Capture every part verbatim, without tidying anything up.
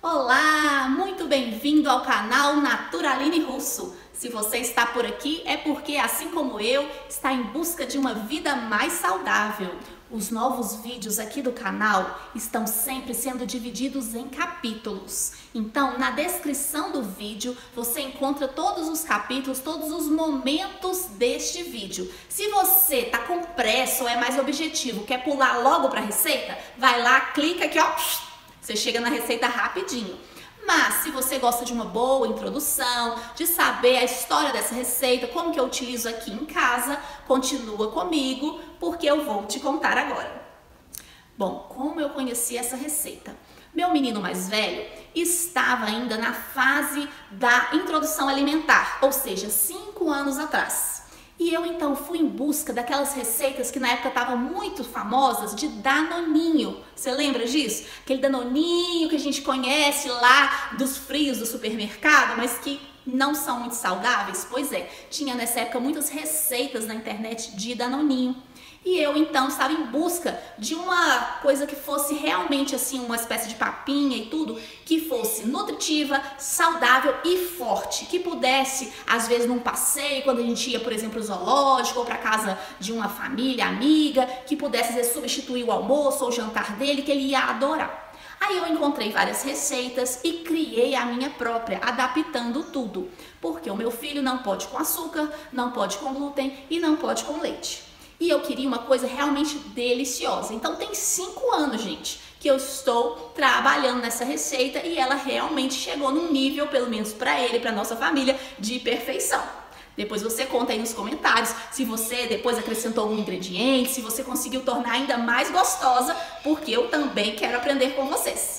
Olá, muito bem-vindo ao canal Naturaline Russo. Se você está por aqui é porque, assim como eu, está em busca de uma vida mais saudável. Os novos vídeos aqui do canal estão sempre sendo divididos em capítulos. Então, na descrição do vídeo, você encontra todos os capítulos, todos os momentos deste vídeo. Se você está com pressa ou é mais objetivo, quer pular logo para a receita, vai lá, clica aqui, ó. Você chega na receita rapidinho. Mas se você gosta de uma boa introdução, de saber a história dessa receita, como que eu utilizo aqui em casa, continua comigo, porque eu vou te contar agora. Bom, como eu conheci essa receita? Meu menino mais velho estava ainda na fase da introdução alimentar, ou seja, cinco anos atrás. E eu então fui em busca daquelas receitas que na época estavam muito famosas de danoninho. Você lembra disso? Aquele danoninho que a gente conhece lá dos frios do supermercado, mas que não são muito saudáveis? Pois é, tinha nessa época muitas receitas na internet de danoninho. E eu então estava em busca de uma coisa que fosse realmente assim, uma espécie de papinha e tudo, que fosse nutritiva, saudável e forte, que pudesse, às vezes num passeio, quando a gente ia, por exemplo, ao zoológico ou para casa de uma família, amiga, que pudesse às vezes, substituir o almoço ou o jantar dele, que ele ia adorar. Aí eu encontrei várias receitas e criei a minha própria, adaptando tudo, porque o meu filho não pode com açúcar, não pode com glúten e não pode com leite. E eu queria uma coisa realmente deliciosa. Então tem cinco anos, gente, que eu estou trabalhando nessa receita e ela realmente chegou num nível, pelo menos para ele, para nossa família, de perfeição. Depois você conta aí nos comentários se você depois acrescentou algum ingrediente, se você conseguiu tornar ainda mais gostosa, porque eu também quero aprender com vocês.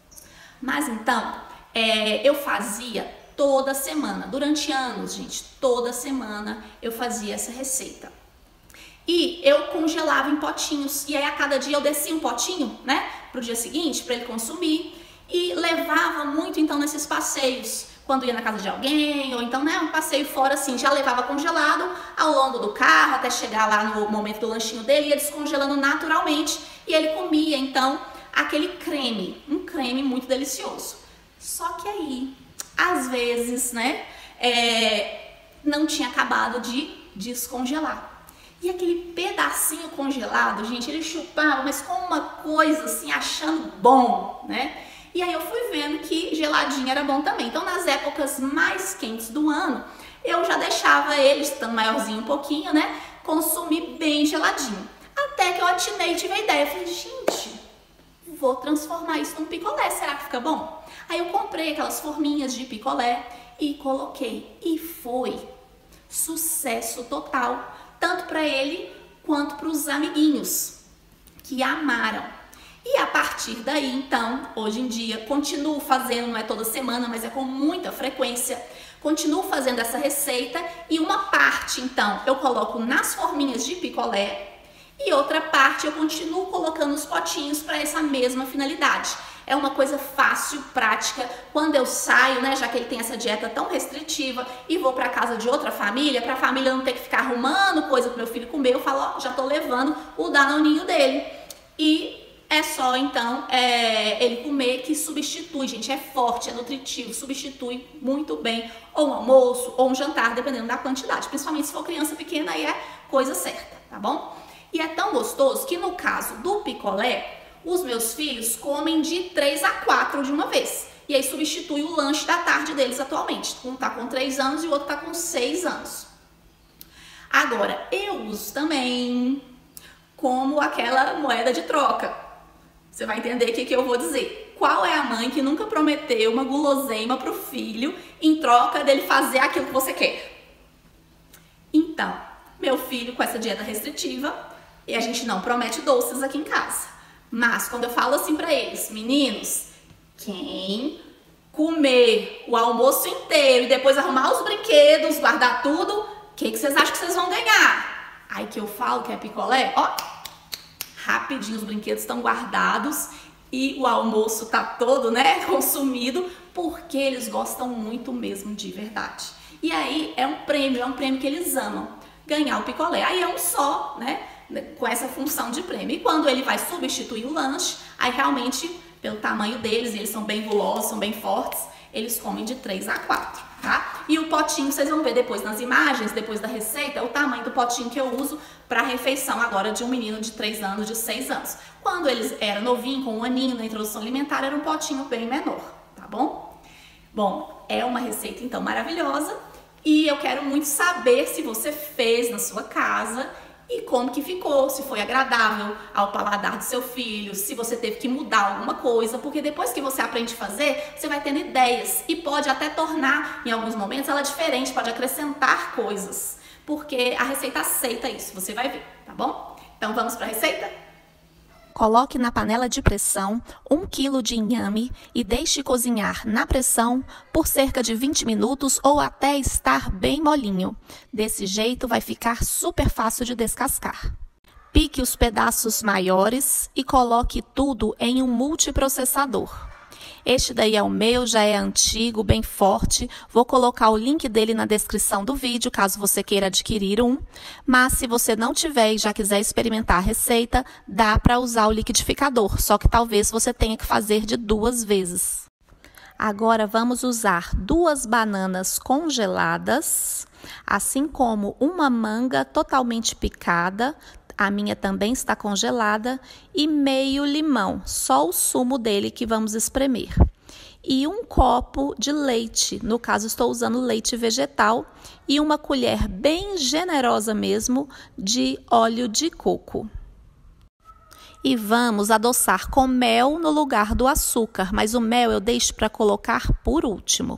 Mas então, é, eu fazia toda semana, durante anos, gente, toda semana eu fazia essa receita. E eu congelava em potinhos, e aí a cada dia eu descia um potinho, né, pro dia seguinte, para ele consumir, e levava muito então nesses passeios, quando ia na casa de alguém, ou então, né, um passeio fora assim, já levava congelado ao longo do carro, até chegar lá no momento do lanchinho dele, ia descongelando naturalmente, e ele comia então aquele creme, um creme muito delicioso. Só que aí, às vezes, né, é, não tinha acabado de descongelar. E aquele pedacinho congelado, gente, ele chupava, mas com uma coisa assim, achando bom, né? E aí eu fui vendo que geladinho era bom também. Então, nas épocas mais quentes do ano, eu já deixava ele, estando maiorzinho um pouquinho, né? Consumir bem geladinho. Até que eu atinei e tive a ideia. Eu falei, gente, vou transformar isso num picolé, será que fica bom? Aí eu comprei aquelas forminhas de picolé e coloquei. E foi sucesso total. Tanto para ele quanto para os amiguinhos, que amaram. E a partir daí, então, hoje em dia, continuo fazendo, não é toda semana, mas é com muita frequência, continuo fazendo essa receita e uma parte, então, eu coloco nas forminhas de picolé e outra parte eu continuo colocando nos potinhos para essa mesma finalidade. É uma coisa fácil, prática, quando eu saio, né, já que ele tem essa dieta tão restritiva e vou para casa de outra família, para a família não ter que ficar arrumando coisa para meu filho comer, eu falo, ó, já tô levando o danoninho dele. E é só, então, é, ele comer, que substitui, gente, é forte, é nutritivo, substitui muito bem ou um almoço ou um jantar, dependendo da quantidade. Principalmente se for criança pequena, aí é coisa certa, tá bom? E é tão gostoso que no caso do picolé, os meus filhos comem de três a quatro de uma vez. E aí substitui o lanche da tarde deles atualmente. Um tá com três anos e o outro tá com seis anos. Agora, eu uso também como aquela moeda de troca. Você vai entender o que, que eu vou dizer. Qual é a mãe que nunca prometeu uma guloseima pro filho em troca dele fazer aquilo que você quer? Então, meu filho com essa dieta restritiva, e a gente não promete doces aqui em casa. Mas quando eu falo assim pra eles, meninos, quem comer o almoço inteiro e depois arrumar os brinquedos, guardar tudo, o que, que vocês acham que vocês vão ganhar? Aí que eu falo que é picolé, ó, rapidinho os brinquedos estão guardados e o almoço tá todo, né, consumido, porque eles gostam muito mesmo de verdade. E aí é um prêmio, é um prêmio que eles amam, ganhar o picolé. Aí é um só, né, com essa função de prêmio. E quando ele vai substituir o lanche, aí realmente Pelo tamanho deles, eles são bem gulosos, são bem fortes, eles comem de três a quatro, tá? E o potinho, vocês vão ver depois nas imagens, depois da receita, é o tamanho do potinho que eu uso para refeição agora de um menino de três anos, de seis anos. Quando eles eram novinhos, com um aninho na introdução alimentar, era um potinho bem menor, tá bom? Bom, é uma receita então maravilhosa e eu quero muito saber se você fez na sua casa e como que ficou, se foi agradável ao paladar do seu filho, se você teve que mudar alguma coisa, porque depois que você aprende a fazer, você vai tendo ideias e pode até tornar, em alguns momentos, ela diferente, pode acrescentar coisas, porque a receita aceita isso, você vai ver, tá bom? Então vamos para a receita? Coloque na panela de pressão um quilo de inhame e deixe cozinhar na pressão por cerca de vinte minutos ou até estar bem molinho. Desse jeito vai ficar super fácil de descascar. Pique os pedaços maiores e coloque tudo em um multiprocessador. Este daí é o meu, já é antigo, bem forte. Vou colocar o link dele na descrição do vídeo, caso você queira adquirir um. Mas se você não tiver e já quiser experimentar a receita, dá para usar o liquidificador, só que talvez você tenha que fazer de duas vezes. Agora vamos usar duas bananas congeladas, assim como uma manga totalmente picada. A minha também está congelada, e meio limão, só o sumo dele que vamos espremer. E um copo de leite, no caso estou usando leite vegetal, e uma colher bem generosa mesmo de óleo de coco. E vamos adoçar com mel no lugar do açúcar, mas o mel eu deixo para colocar por último.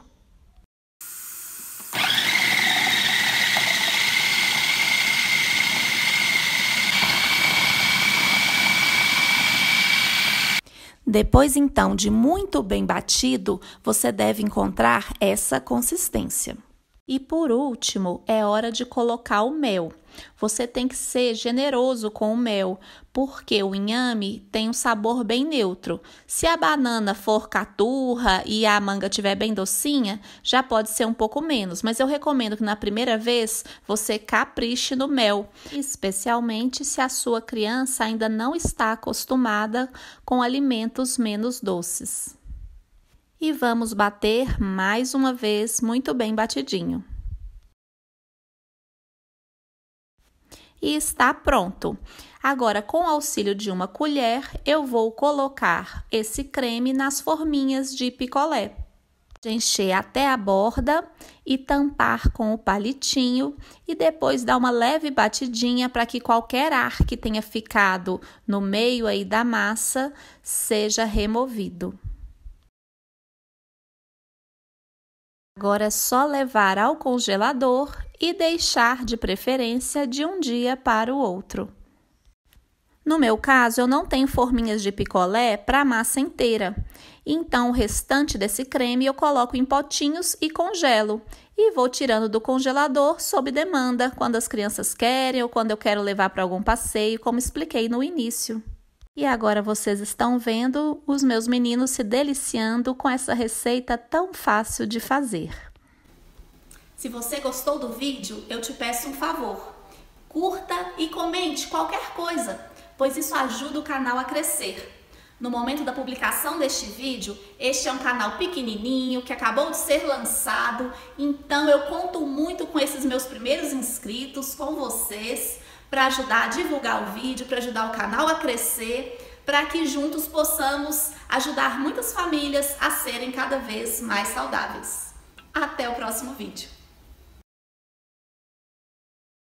Depois, então, de muito bem batido, você deve encontrar essa consistência. E por último, é hora de colocar o mel. Você tem que ser generoso com o mel, porque o inhame tem um sabor bem neutro. Se a banana for caturra e a manga estiver bem docinha, já pode ser um pouco menos. Mas eu recomendo que na primeira vez você capriche no mel, especialmente se a sua criança ainda não está acostumada com alimentos menos doces. E vamos bater mais uma vez muito bem batidinho. E está pronto. Agora, com o auxílio de uma colher, eu vou colocar esse creme nas forminhas de picolé. Encher até a borda e tampar com o palitinho e depois dar uma leve batidinha para que qualquer ar que tenha ficado no meio aí da massa seja removido. Agora é só levar ao congelador e deixar de preferência de um dia para o outro. No meu caso, eu não tenho forminhas de picolé para a massa inteira. Então, o restante desse creme eu coloco em potinhos e congelo. E vou tirando do congelador sob demanda, quando as crianças querem ou quando eu quero levar para algum passeio, como expliquei no início. E agora vocês estão vendo os meus meninos se deliciando com essa receita tão fácil de fazer. Se você gostou do vídeo, eu te peço um favor. Curta e comente qualquer coisa, pois isso ajuda o canal a crescer. No momento da publicação deste vídeo, este é um canal pequenininho que acabou de ser lançado, então eu conto muito com esses meus primeiros inscritos, com vocês, para ajudar a divulgar o vídeo, para ajudar o canal a crescer, para que juntos possamos ajudar muitas famílias a serem cada vez mais saudáveis. Até o próximo vídeo.